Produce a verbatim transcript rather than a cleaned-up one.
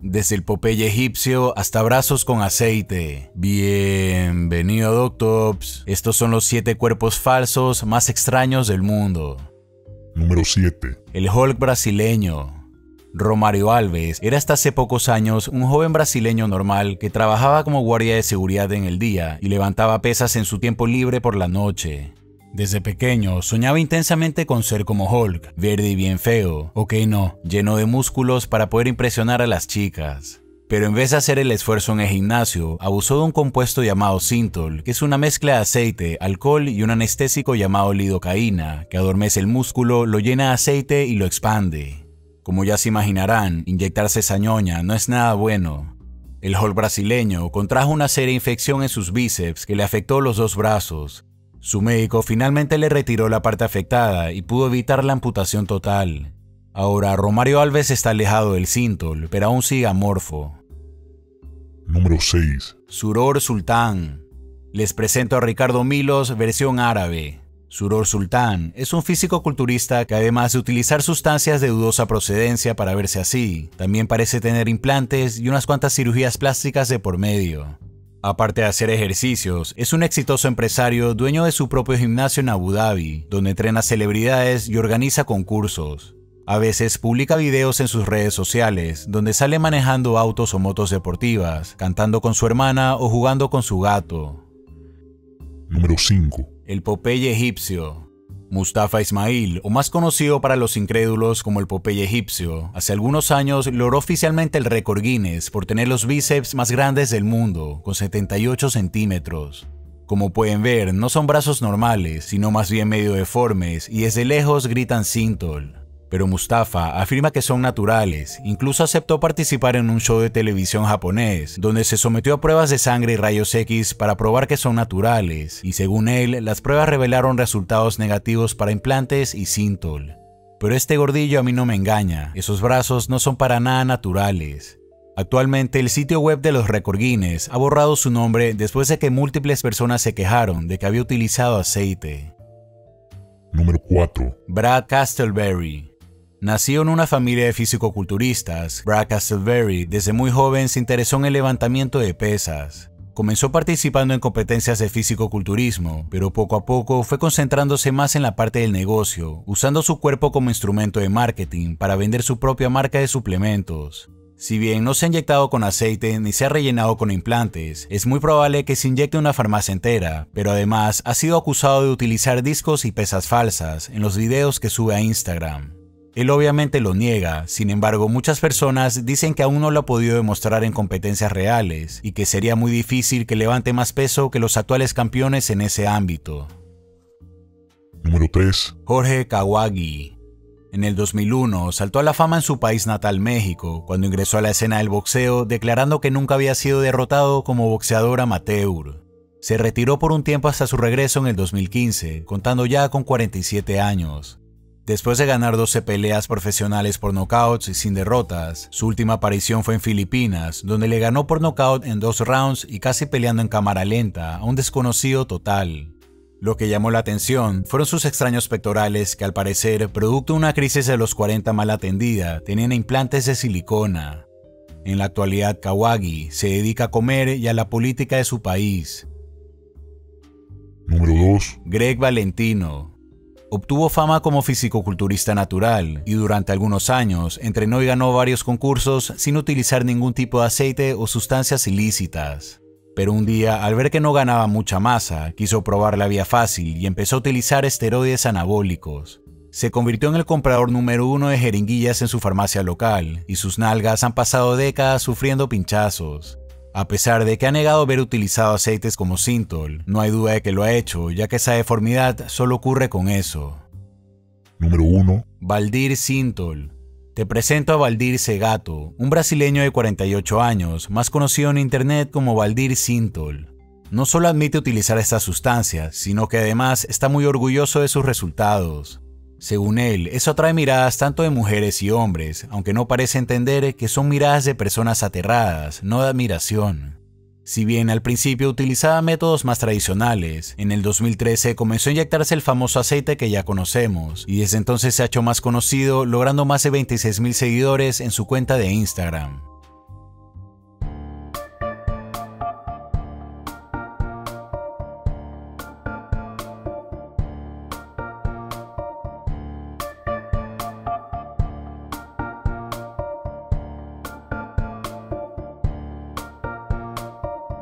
desde el Popeye egipcio hasta brazos con aceite. Bienvenido, Doctops. Estos son los siete cuerpos falsos más extraños del mundo. Número siete. El Hulk brasileño. Romário Alves era hasta hace pocos años un joven brasileño normal que trabajaba como guardia de seguridad en el día y levantaba pesas en su tiempo libre por la noche. Desde pequeño soñaba intensamente con ser como Hulk, verde y bien feo, ok no, lleno de músculos para poder impresionar a las chicas. Pero en vez de hacer el esfuerzo en el gimnasio, abusó de un compuesto llamado Synthol, que es una mezcla de aceite, alcohol y un anestésico llamado lidocaína, que adormece el músculo, lo llena de aceite y lo expande. Como ya se imaginarán, inyectarse esa ñoña no es nada bueno. El Hulk brasileño contrajo una seria infección en sus bíceps que le afectó los dos brazos. Su médico finalmente le retiró la parte afectada y pudo evitar la amputación total. Ahora Romário Alves está alejado del Synthol, pero aún sigue amorfo. Número seis. Suror Sultán. Les presento a Ricardo Milos, versión árabe. Suror Sultán es un físico-culturista que, además de utilizar sustancias de dudosa procedencia para verse así, también parece tener implantes y unas cuantas cirugías plásticas de por medio. Aparte de hacer ejercicios, es un exitoso empresario dueño de su propio gimnasio en Abu Dhabi, donde entrena celebridades y organiza concursos. A veces publica videos en sus redes sociales, donde sale manejando autos o motos deportivas, cantando con su hermana o jugando con su gato. Número cinco. El Popeye egipcio. Mustafa Ismail, o más conocido para los incrédulos como el Popeye egipcio, hace algunos años logró oficialmente el récord Guinness por tener los bíceps más grandes del mundo, con setenta y ocho centímetros. Como pueden ver, no son brazos normales, sino más bien medio deformes, y desde lejos gritan Synthol. Pero Mustafa afirma que son naturales, incluso aceptó participar en un show de televisión japonés, donde se sometió a pruebas de sangre y rayos X para probar que son naturales, y según él, las pruebas revelaron resultados negativos para implantes y Synthol. Pero este gordillo a mí no me engaña, esos brazos no son para nada naturales. Actualmente el sitio web de los récord Guinness ha borrado su nombre después de que múltiples personas se quejaron de que había utilizado aceite. Número cuatro. Brad Castleberry. Nació en una familia de fisicoculturistas, Brad Castleberry desde muy joven se interesó en el levantamiento de pesas. Comenzó participando en competencias de fisicoculturismo, pero poco a poco fue concentrándose más en la parte del negocio, usando su cuerpo como instrumento de marketing para vender su propia marca de suplementos. Si bien no se ha inyectado con aceite ni se ha rellenado con implantes, es muy probable que se inyecte una farmacia entera, pero además ha sido acusado de utilizar discos y pesas falsas en los videos que sube a Instagram. Él obviamente lo niega, sin embargo muchas personas dicen que aún no lo ha podido demostrar en competencias reales y que sería muy difícil que levante más peso que los actuales campeones en ese ámbito. Número tres. Jorge Kawagi. En el dos mil uno saltó a la fama en su país natal México cuando ingresó a la escena del boxeo declarando que nunca había sido derrotado como boxeador amateur. Se retiró por un tiempo hasta su regreso en el dos mil quince, contando ya con cuarenta y siete años. Después de ganar doce peleas profesionales por nocauts y sin derrotas, su última aparición fue en Filipinas, donde le ganó por nocaut en dos rounds y casi peleando en cámara lenta a un desconocido total. Lo que llamó la atención fueron sus extraños pectorales que al parecer, producto de una crisis de los cuarenta mal atendida, tenían implantes de silicona. En la actualidad Kawagi se dedica a comer y a la política de su país. Número dos. Greg Valentino. Obtuvo fama como fisicoculturista natural y durante algunos años entrenó y ganó varios concursos sin utilizar ningún tipo de aceite o sustancias ilícitas. Pero un día, al ver que no ganaba mucha masa, quiso probar la vía fácil y empezó a utilizar esteroides anabólicos. Se convirtió en el comprador número uno de jeringuillas en su farmacia local y sus nalgas han pasado décadas sufriendo pinchazos. A pesar de que ha negado haber utilizado aceites como Synthol, no hay duda de que lo ha hecho, ya que esa deformidad solo ocurre con eso. Número uno. Valdir Synthol. Te presento a Valdir Segato, un brasileño de cuarenta y ocho años, más conocido en internet como Valdir Synthol. No solo admite utilizar estas sustancias, sino que además está muy orgulloso de sus resultados. Según él, eso atrae miradas tanto de mujeres y hombres, aunque no parece entender que son miradas de personas aterradas, no de admiración. Si bien al principio utilizaba métodos más tradicionales, en el dos mil trece comenzó a inyectarse el famoso aceite que ya conocemos, y desde entonces se ha hecho más conocido, logrando más de veintiséis mil seguidores en su cuenta de Instagram.